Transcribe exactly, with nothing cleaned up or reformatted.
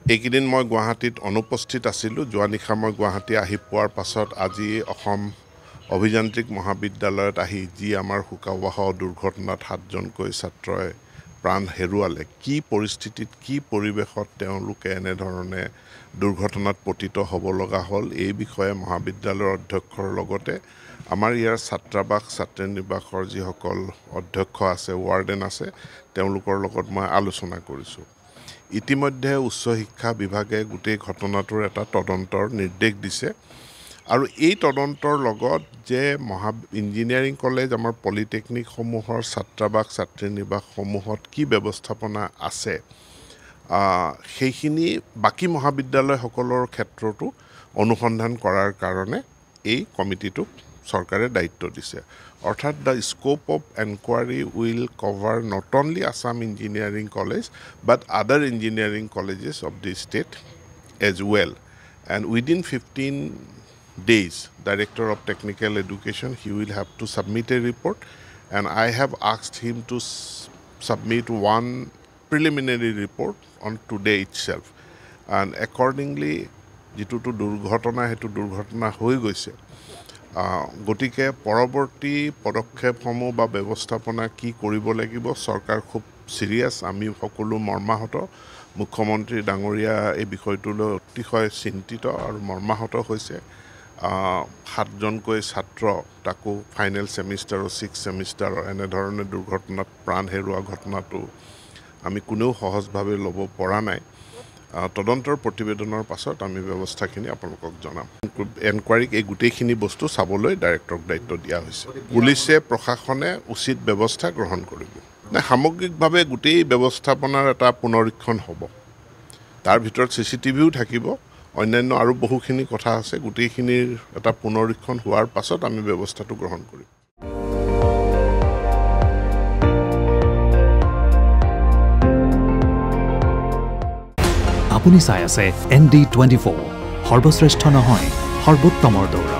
এইকেইদিন মই গুৱাহাটীত অনুপস্থিত আছিলোঁ। যোৱা নিশা মই গুৱাহাটী আহি পোৱাৰ পাছত আজি অসম অভিযান্ত্ৰিক মহাবিদ্যালয়ত আহি যি আমাৰ শোকাবহ দুৰ্ঘটনাত সাতজনকৈ ছাত্ৰই প্ৰাণ হেৰুৱালে, কি পৰিস্থিতিত কি পৰিৱেশত তেওঁলোকে এনেধৰণে দুৰ্ঘটনাত পতিত হ'ব লগা হ'ল, এই বিষয়ে মহাবিদ্যালয়ৰ অধ্যক্ষৰ লগতে আমাৰ ইয়াৰ ছাত্ৰাবাস ছাত্ৰী নিবাসৰ যিসকল অধ্যক্ষ আছে, ৱাৰ্ডেন আছে, তেওঁলোকৰ লগত মই আলোচনা কৰিছোঁ। ইতিমধ্যে উচ্চ শিক্ষা বিভাগে গোটেই ঘটনাটোৰ এটা তদন্তৰ নিৰ্দেশ দিছে আৰু এই তদন্তৰ লগত যে মহা ইঞ্জিনিয়াৰিং কলেজ আমাৰ পলিটেকনিকসমূহৰ ছাত্ৰাবাস ছাত্ৰী নিবাসসমূহত কি ব্যৱস্থাপনা আছে সেইখিনি বাকী মহাবিদ্যালয়সকলৰ ক্ষেত্ৰতো অনুসন্ধান কৰাৰ কাৰণে এই কমিটিটোক চৰকাৰে দায়িত্ব দিছে। অৰ্থাৎ the scope of enquiry will cover not only Assam engineering college but other engineering colleges of the state as well. And within fifteen days, Director of Technical Education, he will have to submit a report, and I have asked him to s- submit one preliminary report on today itself. And accordingly, যেটোটো দুৰ্ঘটনা হেতু দুৰ্ঘটনা হৈ গৈছে, গতিকে পৰৱৰ্তী পদক্ষেপসমূহ বা ব্যৱস্থাপনা কি কৰিব লাগিব, চৰকাৰ খুব সিৰিয়াছ, আমি সকলো মৰ্মাহত। মুখ্যমন্ত্ৰী ডাঙৰীয়া এই বিষয়টোলৈ অতিশয় চিন্তিত আৰু মৰ্মাহত হৈছে। সাতজনকৈ ছাত্ৰ, তাকো ফাইনেল ছেমিষ্টাৰ ছিক্স ছেমিষ্টাৰৰ এনেধৰণে দুৰ্ঘটনাত প্ৰাণ হেৰুৱা ঘটনাটো আমি কোনেও সহজভাৱে ল'ব পৰা নাই। তদন্তৰ প্ৰতিবেদনৰ পাছত আমি ব্যৱস্থাখিনি আপোনালোকক জনাম। এনকুৱাৰীক এই গোটেইখিনি বস্তু চাবলৈ ডাইৰেক্টৰক দায়িত্ব দিয়া হৈছে। পুলিচে প্ৰশাসনে উচিত ব্যৱস্থা গ্ৰহণ কৰিব। নাই, সামগ্ৰিকভাৱে গোটেই ব্যৱস্থাপনাৰ এটা পুনৰীক্ষণ হ'ব। তাৰ ভিতৰত চি চি টিভিও থাকিব, অন্যান্য আৰু বহুখিনি কথা আছে। গোটেইখিনিৰ এটা পুনৰীক্ষণ হোৱাৰ পাছত আমি ব্যৱস্থাটো গ্ৰহণ কৰিম। আপুনি চাই আছে এন ডি টুৱেণ্টি ফ'ৰ, সৰ্বশ্ৰেষ্ঠ নহয় সৰ্বোত্তমৰ দৌৰ।